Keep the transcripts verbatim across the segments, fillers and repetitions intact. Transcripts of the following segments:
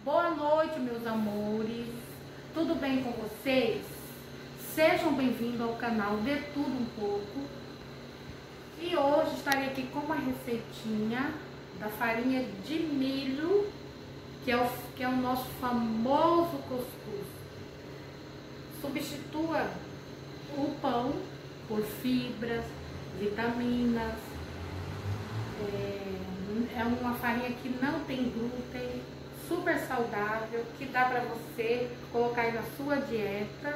Boa noite, meus amores. Tudo bem com vocês? Sejam bem-vindos ao canal De Tudo Um Pouco. E hoje estarei aqui com uma receitinha da farinha de milho, que é o, que é o nosso famoso cuscuz. Substitua o pão por fibras, vitaminas. É, é uma farinha que não tem glúten, super saudável, que dá para você colocar aí na sua dieta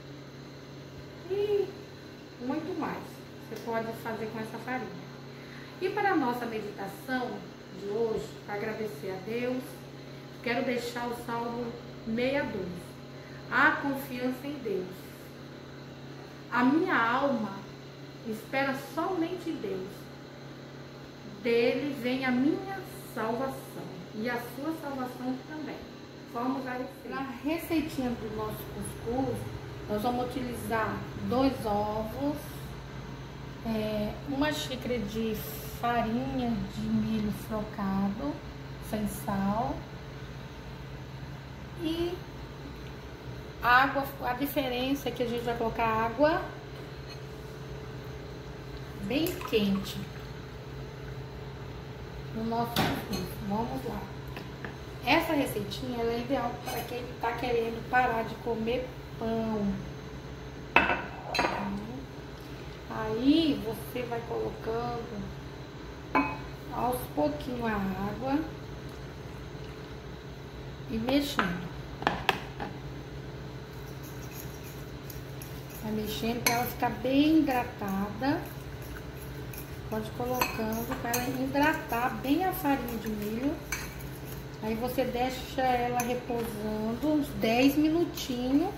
e muito mais você pode fazer com essa farinha. E para a nossa meditação de hoje, para agradecer a Deus, quero deixar o Salmo sessenta e dois. A confiança em Deus. A minha alma espera somente em Deus. Dele vem a minha salvação e a sua salvação também. Vamos à receita. Na receitinha do nosso cuscuz, nós vamos utilizar dois ovos, é, uma xícara de farinha de milho flocado, sem sal, e água. A diferença é que a gente vai colocar água bem quente no nosso cuscuz. Vamos lá. Essa receitinha ela é ideal para quem está querendo parar de comer pão. Aí você vai colocando aos pouquinhos a água e mexendo. Vai mexendo para ela ficar bem hidratada. Pode ir colocando para ela hidratar bem a farinha de milho. Aí você deixa ela repousando uns dez minutinhos.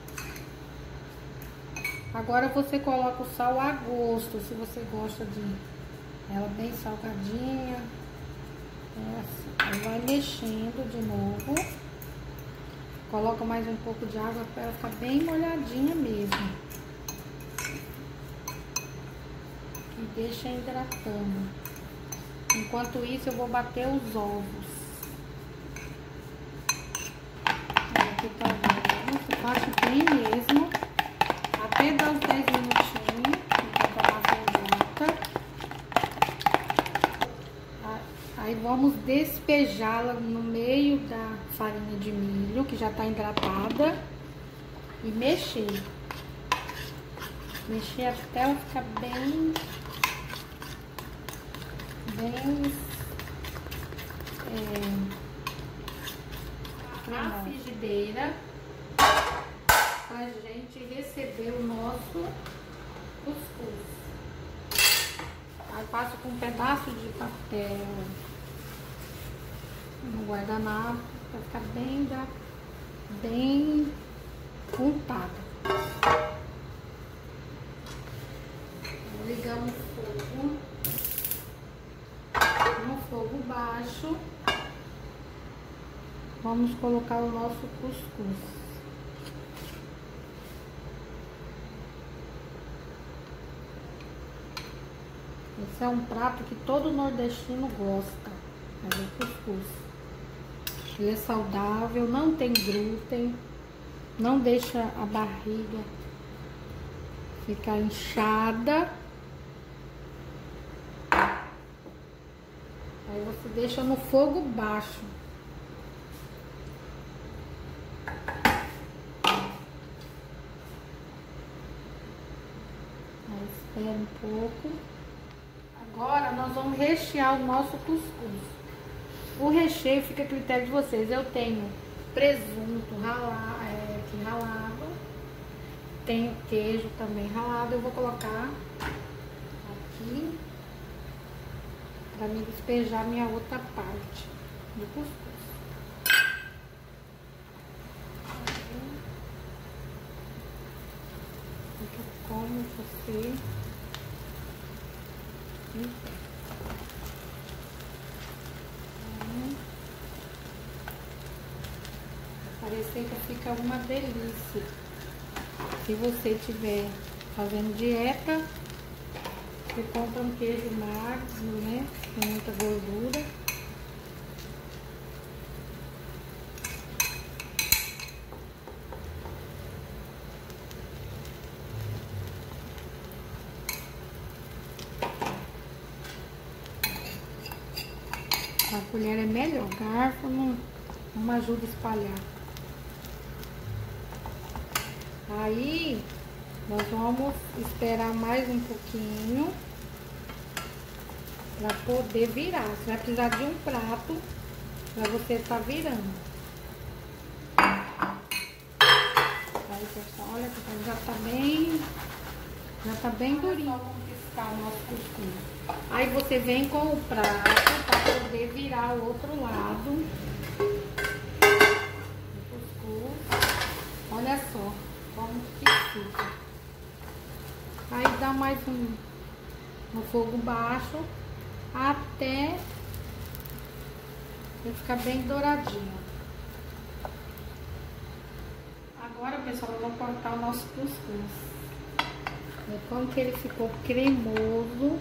Agora você coloca o sal a gosto, se você gosta de ela bem salgadinha. Essa. Aí vai mexendo de novo. Coloca mais um pouco de água para ela ficar bem molhadinha mesmo. E deixa hidratando. Enquanto isso eu vou bater os ovos. Aqui tá vendo? Você bate bem mesmo. Até dar uns dez minutinhos. Enquanto a massa hidrata. Aí vamos despejá-la no meio da farinha de milho, que já tá hidratada. E mexer. Mexer até ela ficar bem... bem é, a frigideira pra gente receber o nosso cuscuz. Aí passo com um pedaço de papel no guardanapo pra ficar bem da, bem untada. Ligamos o fogo no fogo baixo. Vamos colocar o nosso cuscuz. Esse é um prato que todo nordestino gosta, é o cuscuz. Ele é saudável, não tem glúten, não deixa a barriga ficar inchada. Aí você deixa no fogo baixo. Aí espera um pouco. Agora nós vamos rechear o nosso cuscuz. O recheio fica a critério de vocês. Eu tenho presunto ralado, é, aqui ralado. Tenho queijo também ralado. Eu vou colocar aqui para me despejar minha outra parte do cuscuz. Fica como você quiser. A receita fica uma delícia. Se você estiver fazendo dieta, você compra um queijo magro, né? Com muita gordura. colher é melhor. Garfo não, não me ajuda a espalhar. Aí, nós vamos esperar mais um pouquinho para poder virar. Você vai precisar de um prato para você estar virando. Aí, pessoal, olha que já tá bem, já tá bem durinho. Olha só como que está o nosso cuscuz. Aí você vem com o prato para poder virar o outro lado do cuscuz. Olha só como que fica. Aí dá mais um no fogo baixo até ele ficar bem douradinho. Agora, pessoal, eu vou cortar o nosso cuscuz. E como que ele ficou cremoso.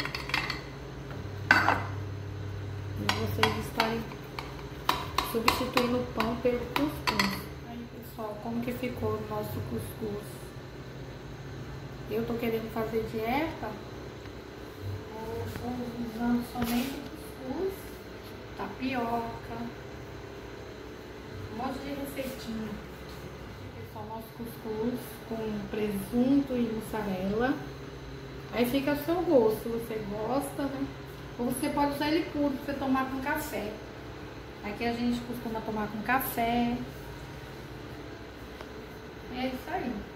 E vocês estarem substituindo o pão pelo cuscuz. Aí, pessoal, como que ficou o nosso cuscuz? Eu tô querendo fazer dieta, usando somente cuscuz, tapioca, um monte de receitinha. Pessoal, nosso cuscuz com presunto e mussarela. Aí fica ao seu gosto, se você gosta, né? Ou você pode usar ele puro pra você tomar com café. Aqui a gente costuma tomar com café. É isso aí.